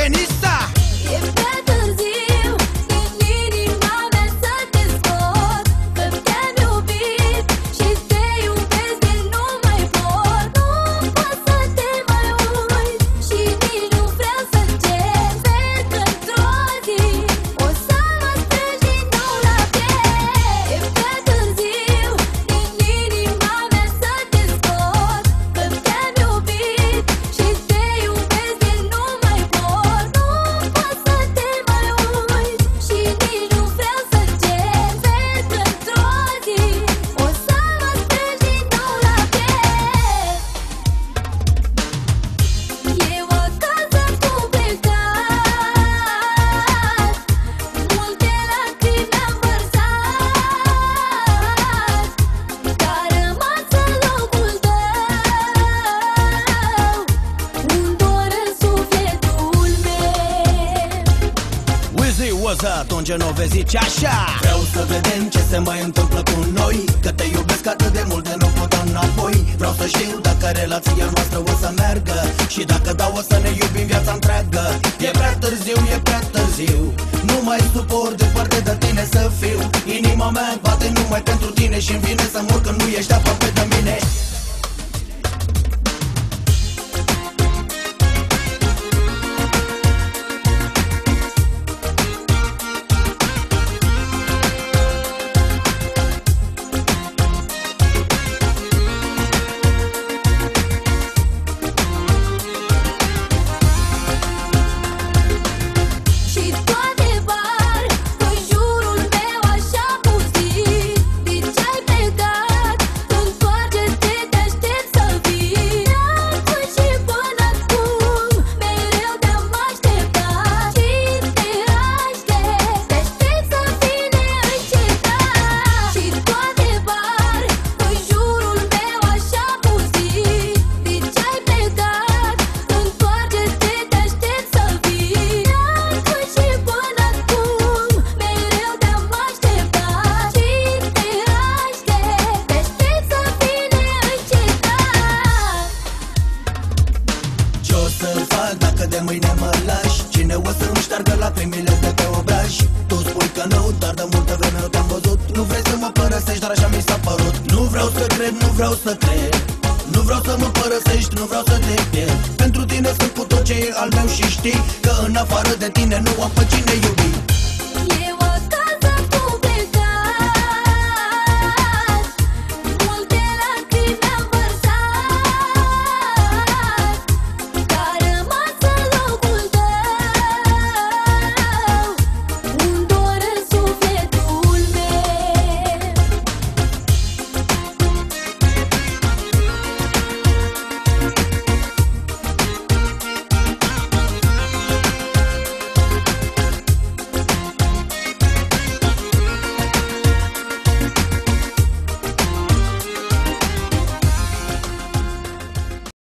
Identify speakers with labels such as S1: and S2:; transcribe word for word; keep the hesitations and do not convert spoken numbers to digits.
S1: Denisa.
S2: E prea târziu din inima mea să te scot, că te-am iubit și te iubesc de nu mai pot. Nu pot să te mai uit și nici nu vreau să cer. Sper că într-o zi o să mă strângi din nou la piept. E prea târziu din inima mea să te scot, că te-am iubit și te iubesc de nu mai pot. Nu pot să te mai uit și nici nu vreau să cer. Sper că într-o zi o să mă strângi din nou la piept. Eu acasă cu plecat, multe lacrimi am vărsat, dar rămas în locul tău un dor în sufletul meu.
S1: Wizzy, what's up? Atunci nu vezi zice așa. Vreau să vedem ce se mai întâmplă cu noi, că te iubesc atât de mult de nu pot da înapoi. Vreau să știu dacă relația noastră o să meargă și dacă da o să ne iubim viața întreagă. E prea târziu, e prea târziu, nu mai suport departe de tine să fiu. Inima mea bate numai pentru tine și-mi vine să mor când nu ești aproape de mine.
S2: Și toate par în jurul meu așa pustit. Din ce-ai plecat, întoarce-te, te aștept să vii. De-acum și până acum, mereu te-am așteptat și te aștept, te aștept să fii neîncetat. Și toate par în jurul meu așa pustit. Din ce-ai plecat, întoarce-te, te aștept să vii. De-acum și până acum, mereu te-am așteptat și te aștept, te aștept să fii neîncetat.
S1: Ce o să fac dacă de mâine mă lași? Cine o să-mi șteargă lacrimile de pe obraj? Tu spui că nu, dar de multă vreme nu te-am văzut. Nu vrei să mă părăsești, dar așa mi s-a părut. Nu vreau să cred, nu vreau să cred, nu vreau să mă părăsești, nu vreau să te pierd. Pentru tine sunt cu tot ce e al meu și știi că în afară de tine nu am pe cine iubi.